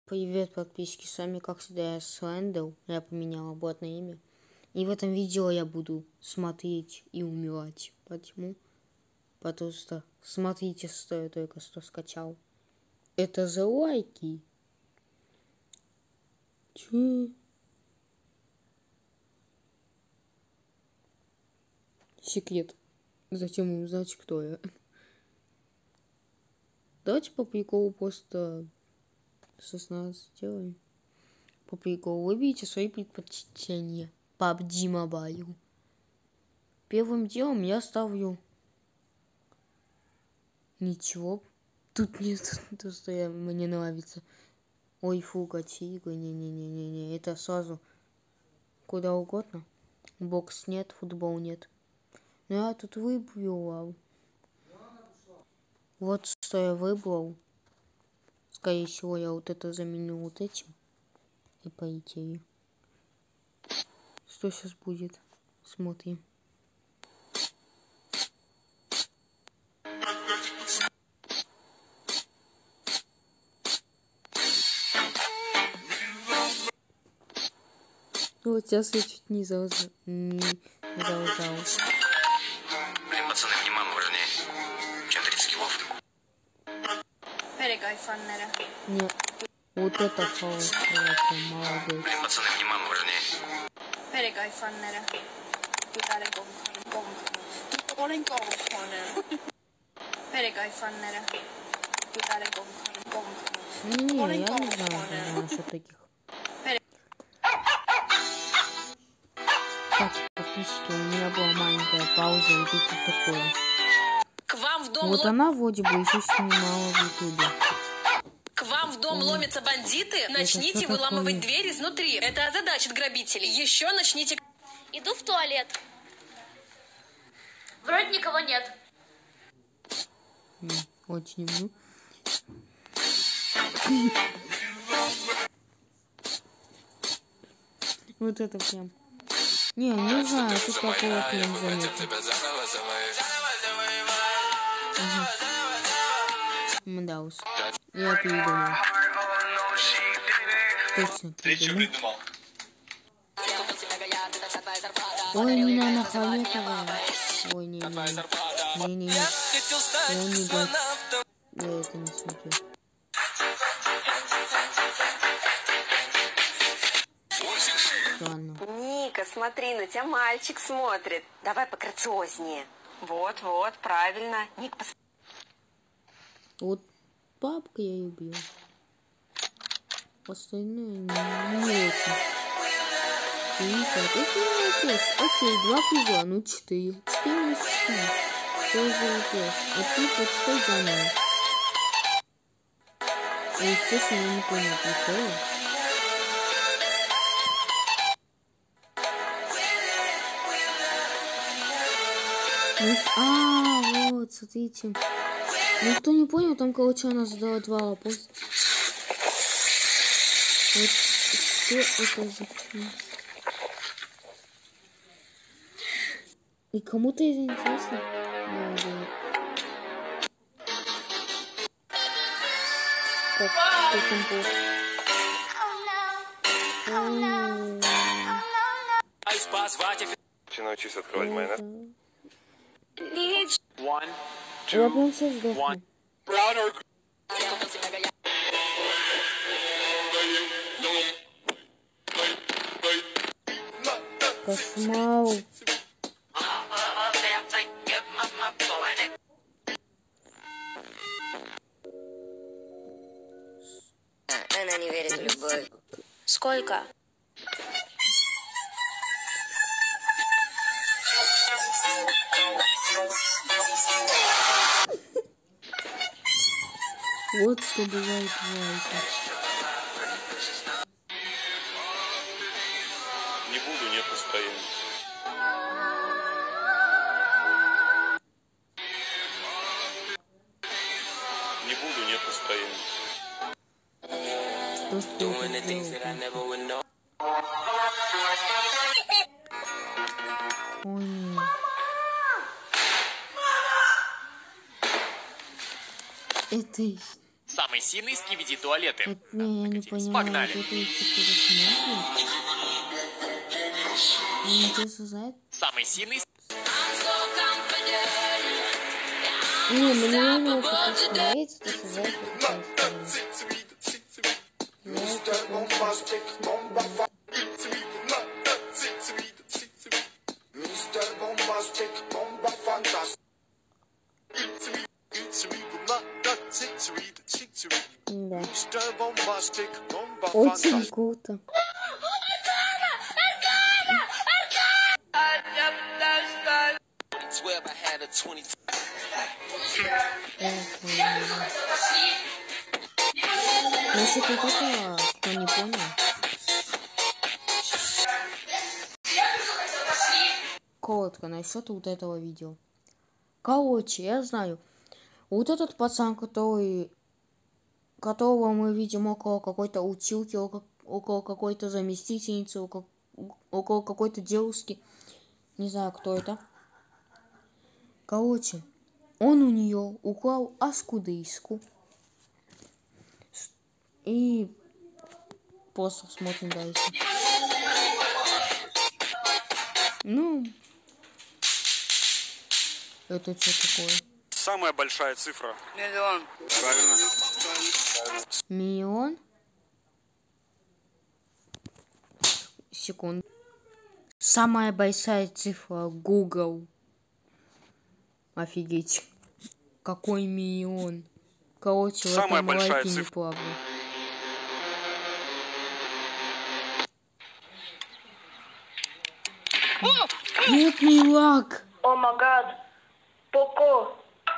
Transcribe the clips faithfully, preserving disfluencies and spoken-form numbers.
Привет, подписчики, с вами как всегда я Слендл, я поменял обратное имя. И в этом видео я буду смотреть и умирать. Почему? Потому что смотрите, что я только что скачал. Это за лайки. Чё? Секрет. Зачем узнать, кто я? Давайте по приколу просто шестнадцать сделаем. По приколу выберите свои предпочтения. пабг Mobile. Первым делом я ставлю... Ничего. Тут нет то, что я, мне нравится. Ой, фу, катига. Не-не-не-не-не. Это сразу куда угодно. Бокс нет, футбол нет. Ну я тут выбрал. Вот что я выбрал. Скорее всего, я вот это заменю вот этим. И по идее. Что сейчас будет? Смотрим. Вот сейчас я чуть не заузал. Не заузал. Блин, пацаны, внимание, важнее, чем тридцать килов. Нет. Вот это хорошо, молодец. Блин, пацаны, внимание, важнее. Olen kaupunkaan. Perikaifanner. Tytären konkaan. Не, я не знаю насчет таких. Так, подписчики, у меня была маленькая пауза, и тут такое. К вам в дом Вот лом... она вроде бы еще снимала в ютубе. К вам в дом Ой. ломятся бандиты. Начните что выламывать такое? дверь изнутри. Это озадачит грабителей. Еще начните... Иду в туалет. Вроде никого нет. М, Очень люблю. Вот это прям. Не, не знаю, тут такого прям заметно. Мдаус. Я передумал. Точно передумал. Ой, меня нахаметовала. Ой, не, не, не, не, не, не. Я не готов. Я это не смотрю. Странно. Ника, смотри, на тебя мальчик смотрит. Давай пограциознее. Вот, вот, правильно. Ник, пос... Вот папка я люблю. Остальное не, не очень. Вика, это не вопрос. Окей, два плюс два, ну четыре. Четыре минус четыре. Тоже вопрос. А ты почитай заново. И, естественно, я не понял прикола. Ну, а, вот, смотрите. Ну, кто не понял, там, короче, она задала два вопроса. Вот, что это за... И кому-то это интересно? Не, не. Как, как он был? Все научись открывать майонез. Я прям сейчас сдохну. Кошмар. Она не верит в любовь. Сколько? Вот что бывает лайка. Не буду, нет настроения. Не буду, нет настроения. Что ж ты это делал? Ой, нет. Это... Самый сильный скибиди туалеты. Вот, не, я не понимаю, Погнали. вот это еще пересмотрим. Мне интересно знает. Самый сильный... Не, мне реально это просто нравится, то создать да. Очень круто. Насчет вот этого, кто не понял. Коротко насчет вот этого видео. Короче, я знаю. Вот этот пацан, который... которого мы видим около какой-то училки, около, около какой-то заместительницы, около, около какой-то девушки. Не знаю, кто это. Короче, он у нее украл аскудыску. И просто смотрим дальше. Ну, это что такое? Самая большая цифра. Миллион. Правильно. Миллион? Секунду. Самая большая цифра Google. Офигеть. Какой миллион? Короче, в Самая этом большая лайке не цифра. плаваю. Нет, не лак. О май гад. Поко.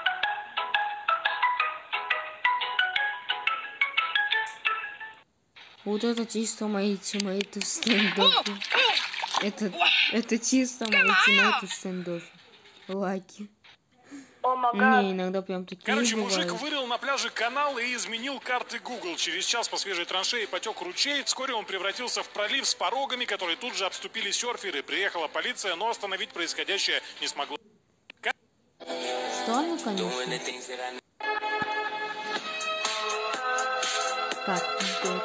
Вот это чисто мои тиммейты в стендофе. Это, это чисто мои тиммейты в стендофе. Лаки. О май гад. Не, иногда прям такие Короче, бывают. мужик вырыл на пляже канал и изменил карты Google. Через час по свежей траншеи потек ручей. Вскоре он превратился в пролив с порогами, которые тут же обступили серферы. Приехала полиция, но остановить происходящее не смогла. Странно, конечно. Так, идет.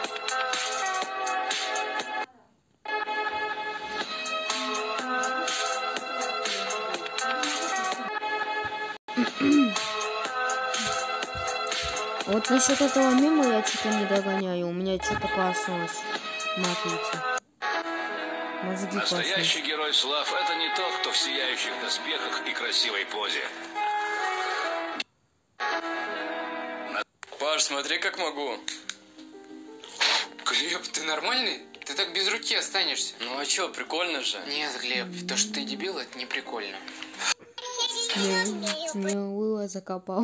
Вот насчет этого мема я что-то не догоняю. У меня что-то классное. Смотрите. Мозги Настоящий классные. герой слав — это не тот, кто в сияющих доспехах и красивой позе. Паш, смотри, как могу. Глеб, ты нормальный? Ты так без руки останешься. Ну а чё, прикольно же. Нет, Глеб, то, что ты дебил, это не прикольно. Не, не Уилла закопал.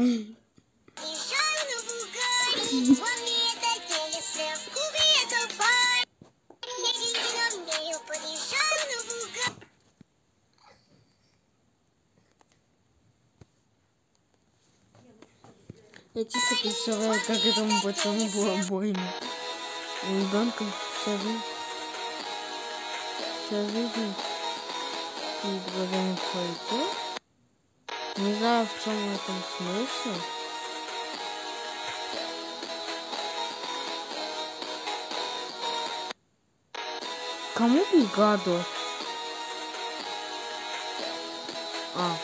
Я чисто представляю, как этому пацану было больно. У ребенка вся жизнь, вся жизнь перед глазами пройдет. Не знаю, в чем в этом смысл. Кому бригаду? А.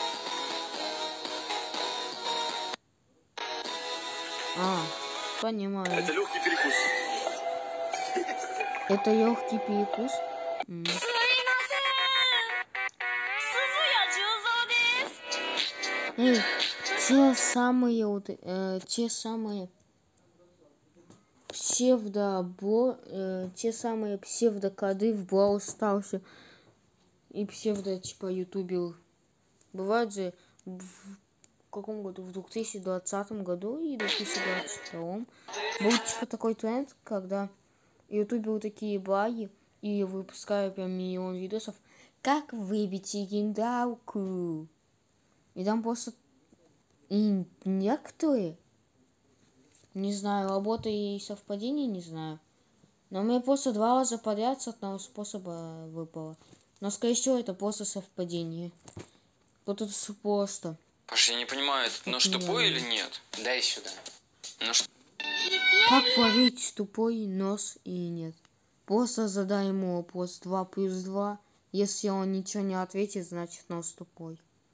А, понимаю. Это легкий перекус. Это легкий перекус. М. Эй, те самые вот, э, те самые псевдо, э, те самые псевдокоды в Brawl Stars и псевдо типа ютубил. Бывает же в каком году? В две тысячи двадцатом году и две тысячи двадцать втором был типа такой тренд, когда ютубил такие баги и выпускаю прям миллион видосов, как выбить легендарку. И там просто и некоторые, не знаю, работа и совпадение, не знаю. Но мне просто два раза подряд с одного способа выпало. Но, скорее всего, это просто совпадение. Вот это просто. Паш, я не понимаю, это нож тупой или нет? Дай сюда. Нож... Как проверить тупой нос и нет? Просто задай ему вопрос два плюс два. Если он ничего не ответит, значит нос тупой.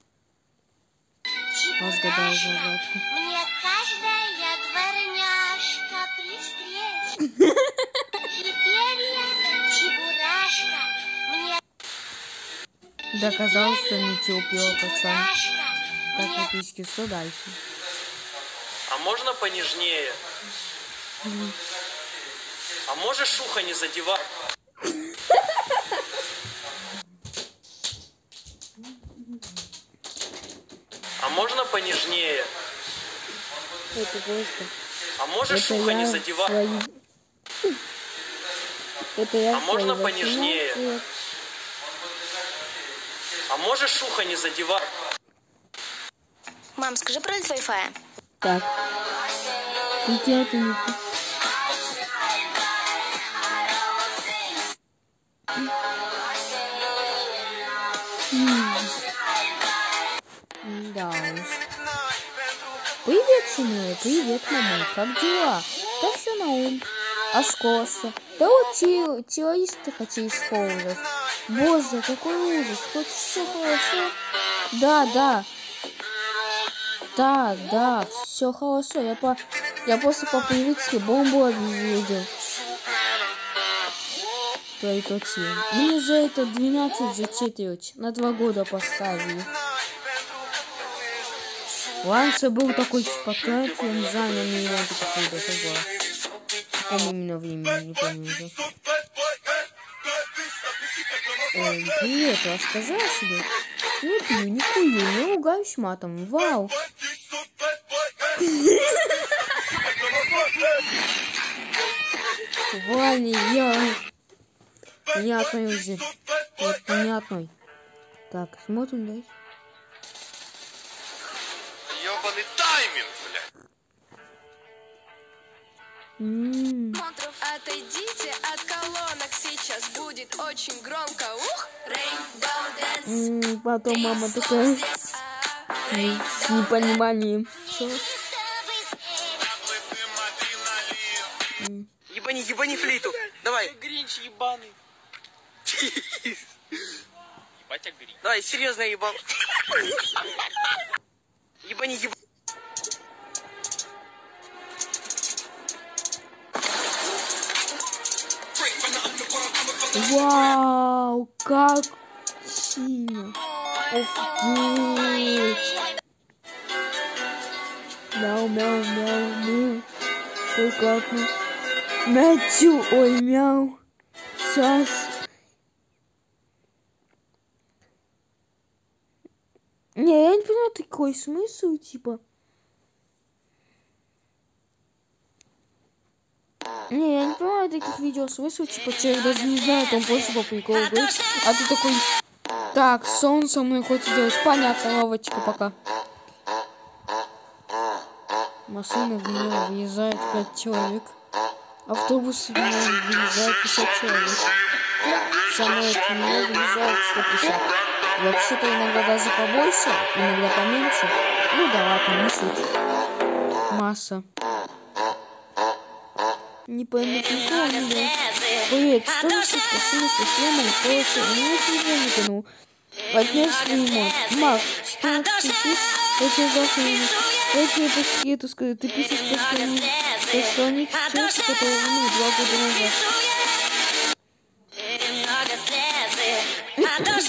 Разгадай загадку. Мне каждая дворняжка при встрече. Теперь я чебурашка. Мне Доказал, что не терпел пацан. Так, написки, что дальше? А можно понежнее? Mm. А можешь ухо не задевать? А можно понежнее? Это просто. А можешь Это ухо я не задевать? свои... Это я А можно свои понежнее? восемнадцать. А можешь ухо не задевать? Мам, скажи про Wi-Fi. Так. Где это не... Да уж. Привет, семья, привет, мама. Как дела? Как все на ум? А школа? Да вот те, террористы хотели сховывать. Боже, какой ужас. Хоть все хорошо? Да, да. Да, да, все хорошо. Я, по... Я просто по привычке бомбу объездил. Твои тоти. Мне за это двенадцать за четверть. На два года поставили. Раньше был такой спектакль, я не знаю, но не знаю, какой даже был. В каком именно времени, не помню уже. Ой, привет, расскажи о себе. Не пью, не курю, не ругаюсь матом. Вау! Ваня, я... Понятной уже. Вот, понятной. Так, смотрим дальше. Ёбаный тайминг, бля. М-м-м. Отойдите от колонок, сейчас будет очень громко. Ух! М-м, потом мама такая с непониманием. Что? Ебани, ебани флейту. Давай. Гринч ебаный. Ебать, а гринч. Давай, серьезно ебал. Ебани, ебани. Вау, как сильно. Офигеть. Мяу, мяу, мяу, мяу. Прекрасно. Мячу, ой, мяу. Сейчас. Не, я не понимаю, такой смысл, типа. Не, я не понимаю таких видео смысл, типа, человек даже не знает, он просто по приколу говорит. А ты такой, так, сон со мной хочет делать. Понятно, лавочка, пока. Машина в меня въезжает пять человек. Автобус в меня въезжает пятьдесят человек. Самолет в меня въезжает сто пятьдесят. Вообще-то иногда даже побольше, иногда поменьше. Ну да ладно, не суть. Масса. Не пойму, прикол, не да. Привет, что за шутка? В смысле, прямо и короче, у меня телефон не тянул. Поднялся ремонт. Макс, четырнадцать тысяч, я тебе завтра не... Я тебе по секрету скажу, ты пишешь постоянно. Постоянно человек, который умер два года назад.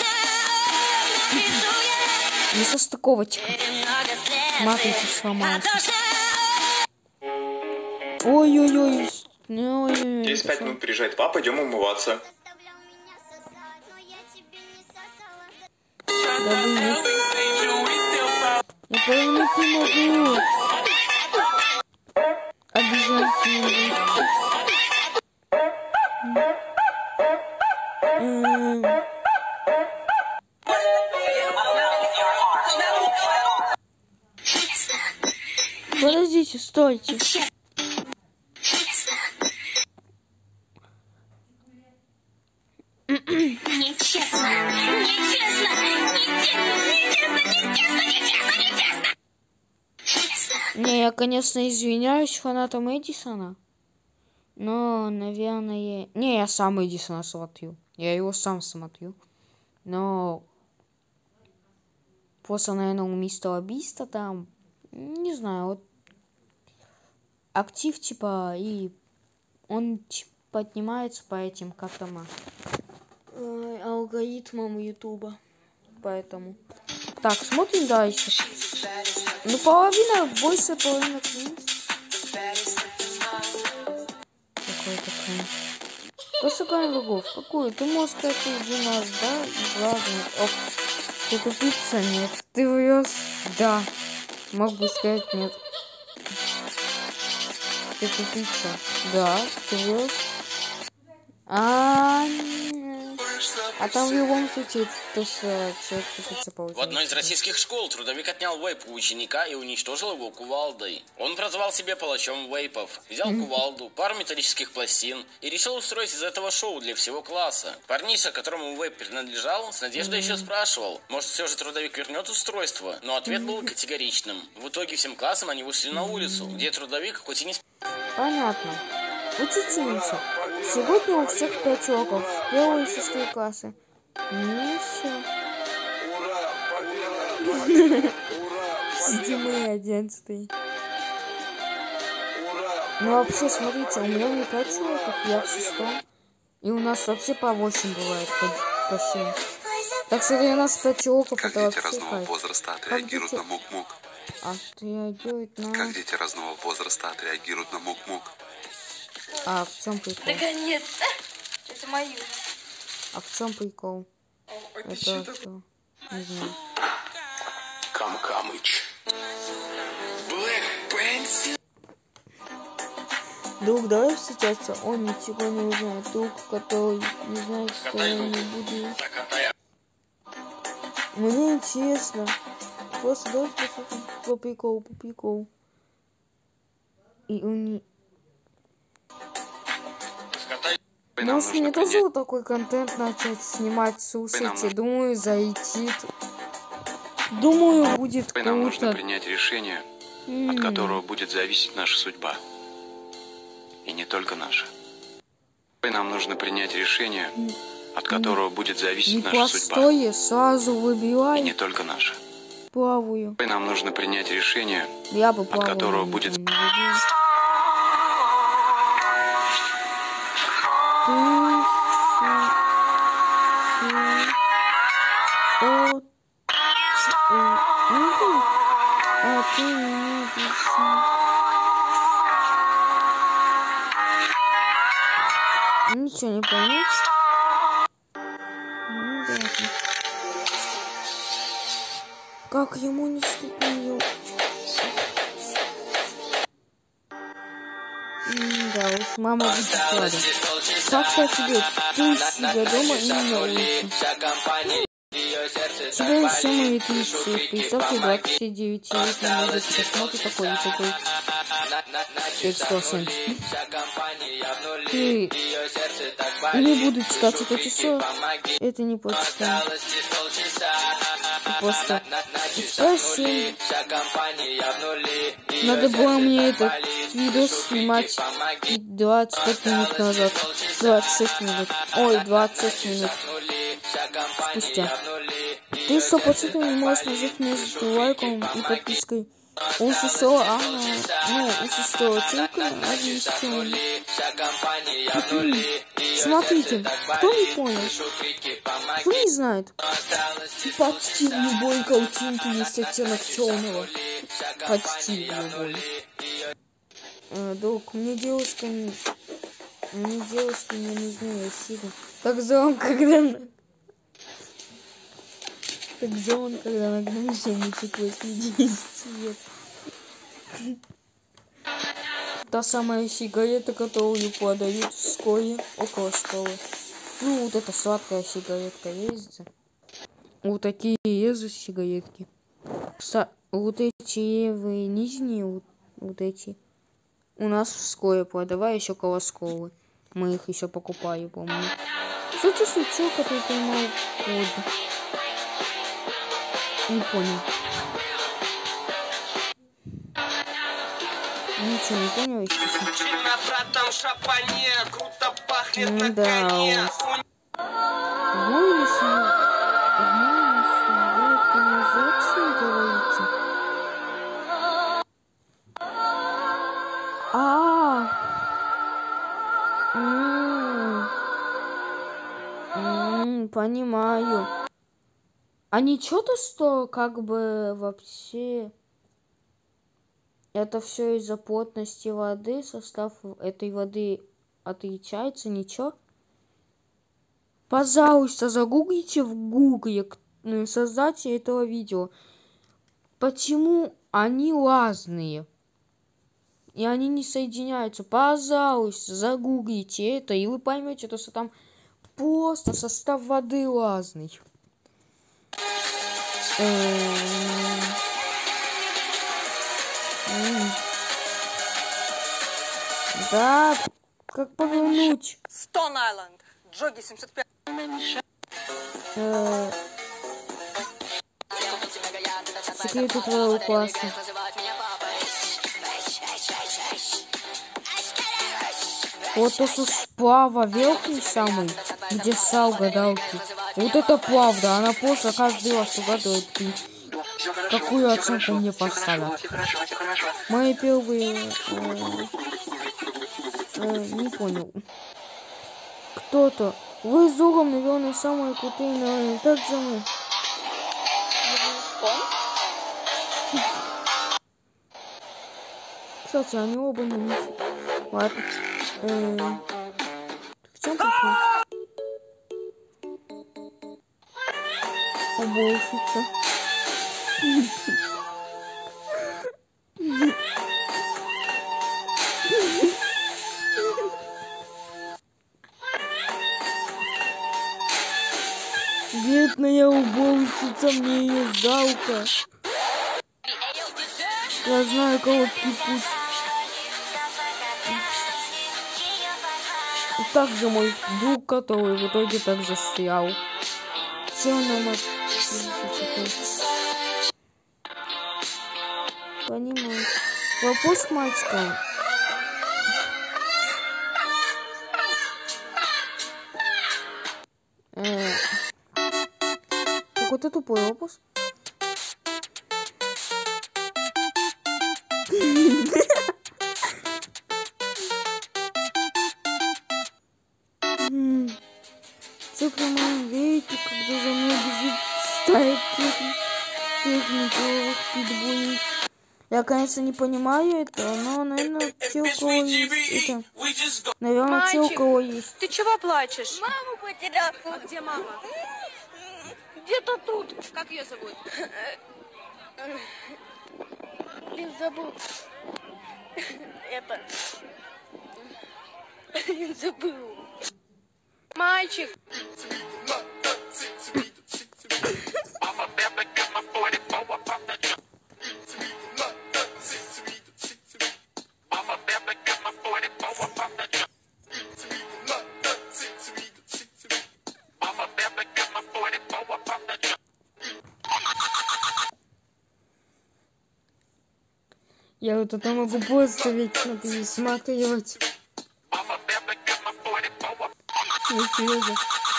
Не состыковочка. Матрица сломалась. Ой-ой-ой. Через пять минут приезжает папа, идем умываться. Да блин. Я поймать не могу. Обязательно. Подождите, стойте. Нечестно, нечестно, нечестно, нечестно, нечестно, нечестно. Не, я, конечно, извиняюсь фанатам Эдисона. Но, наверное... Не, я сам Эдисона смотрю. Я его сам смотрю. Но... Просто, наверное, у мистера Биста там... Не знаю, вот... Актив, типа, и... Он типа, поднимается по этим, как там... Э, алгоритмам Ютуба. Поэтому... Так, смотрим дальше. Ну, половина, больше половина кринж. Какой-то кринж. Пошукаем врагов. Какую? Ты можешь сказать, иди нас, да? Главное. Ох. Ты тупица? Нет. Ты врешь? Да. Могу сказать нет. Ты тупица? Да. Ты врешь? А, а там в любом случае то, что человек тупица получается. В одной из российских школ трудовик отнял вейп у ученика и уничтожил его кувалдой. Он прозвал себя палачом вейпов, взял кувалду, пару металлических пластин и решил устроить из этого шоу для всего класса. Парниша, которому вейп принадлежал, с надеждой еще спрашивал, может все же трудовик вернет устройство, но ответ был категоричным. В итоге всем классом они вышли на улицу, где трудовик хоть и не... Понятно. Учительница. Сегодня у всех пять уроков. Первые и шестые классы. Не все. Седьмые, одиннадцатые. Ну вообще, смотрите, у меня не пять уроков, я в шестом. И у нас вообще по восемь бывает, по, по семь. Так что у нас пять уроков, как это дети вообще разного кайф. возраста отреагируют на мук-мук. Отреагируют на... Как дети разного возраста отреагируют на мук-мук. А в чем прикол? Наконец-то! Это мою. А в чем прикол? Ой, это что что? Не знаю. Кам-камыч. Блэк Пенсил. Друг, давай встречаться. Он ничего не узнает. Друг, который не знает, что я не буду. Мне интересно. Просто давай послушаем по приколу, по приколу. И у них... Может, мне тоже вот такой контент начать снимать, слушайте. Думаю, зайти. Думаю, будет круто. Нам нужно принять решение, mm. от которого будет зависеть наша судьба. И не только наша. Нам нужно принять решение, mm. от которого mm. будет зависеть не наша простое, судьба. Сразу выбивай. И не только наша. Плаваю. Нам нужно принять решение, Я бы от которого будет... Ты... От... А ты меня ничего не понял. Ну, да. Как ему не стыдно? Да уж, мама будет рада. Как-то тебе, ты себя дома и на улице. Тебя еще мои тысячи. Представьте, двадцать девять лет на музыке посмотрит такой и такой. пятьсот. Ты... Не буду читать это число. Это не почитаю. Просто... Спасибо. Надо было мне этот видос снимать двадцать пять минут назад. двадцать шесть минут. Ой, двадцать минут. Спустя. Ты сто процентов не можешь нажать между лайком и подпиской. У шестого Анна, ну, у шестого Тилка один стен. Смотрите, кто не понял? Кто не знает? Почти в любой картинке есть оттенок черного. Почти в любой. А, друг, мне девушка не... Мне девушки не нужны, я сильно. Так зон, когда... Так зон, когда нагнулся мультик восьмидесяти лет. Та самая сигарета, которую подают в школе, около школы. Ну, вот эта сладкая сигаретка есть. Вот такие есть сигаретки. Са вот эти левые нижние, вот, вот эти. У нас в школе продавай еще около школы. Мы их еще покупали, помню. Что ты случилось, который поймал код? Не понял. Ничего не понял, естественно. На братом шапане, круто пахнет на Да коне. уж. В Мойлисе, в Мойлисе, вы организацию говорите? А, м, м, понимаю. А ничего-то, что как бы вообще это все из-за плотности воды, состав этой воды отличается, ничего? Пожалуйста, загуглите в гугле создатели этого видео. Почему они разные? И они не соединяются. Пожалуйста, загуглите это, и вы поймете, что там просто состав воды разный. Да, как повернуть? Stone Island. Джоги семьдесят пять. Секреты твоего класса. Вот это сплава верхний самый, где сал гадалки. Вот это правда, она просто каждый раз угадывает, какую оценку мне поставят. Мои первые... Э, э, не понял. Кто-то. Вы с Зуром, наверное, самые крутые, наверное. Так же мы. Кстати, они оба на них. Ладно. Э, в чем прикол? Уборщица. Бедная уборщица, мне ее жалко. Я знаю короткий путь. И также мой друг, который в итоге также застрял. Все нам от... Понимаю. Вопрос к мальчикам. Э, какой-то тупой вопрос. Цифром верите, когда за мной бежит стая техников питбулей. Я, конечно, не понимаю это, но, наверное, те, у кого есть это... Наверное, те, у кого есть. Ты чего плачешь? Маму потерял. А где мама? Где-то тут. Как ее зовут? Блин, забыл. Это... Забыл. Мальчик. Я вот это могу просто вечно пересматривать. Серьезно.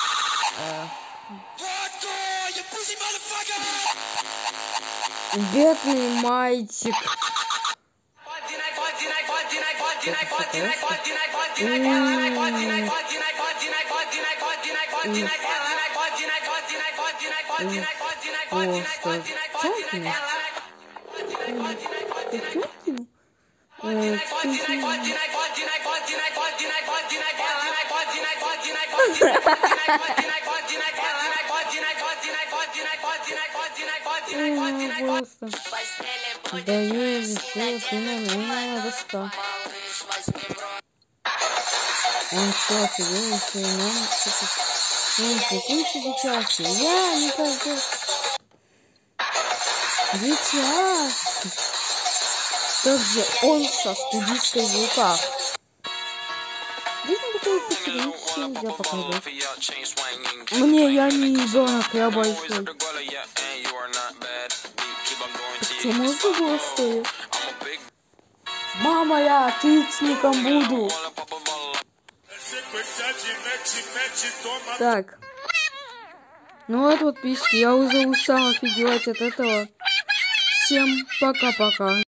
Бедный мальчик. Просто. Да я все, ты на меня доста. Он что, офигел, что нам он прикиньте сейчас. Я не хочу. Сейчас. Также он со студийской в руках. Видно такое потеряется, нельзя показать. Мне я не ребенок, я большой. Почему с другой стою? Мама, я отличником буду. Так. Ну вот, подписчики, я уже устал офигевать от этого. Всем пока-пока.